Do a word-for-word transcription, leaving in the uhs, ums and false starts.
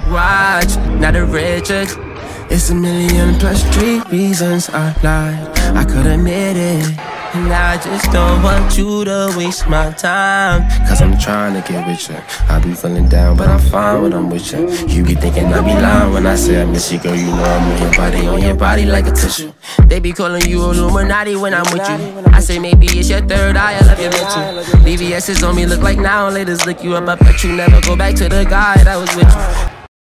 watch, not a Richard. It's a million plus three reasons I lied. I could admit it, and I just don't want you to waste my time. Cause I'm trying to get with you. I be feeling down, but I'm fine when I'm with you. You be thinking I be lying when I say I miss you, girl. You know I'm on your body, on your body like a tissue. They be calling you Illuminati when I'm with you. I say maybe it's your third eye, I love your mental. B B S is on me, look like now, laters look you up. I bet you never go back to the guy that was with you.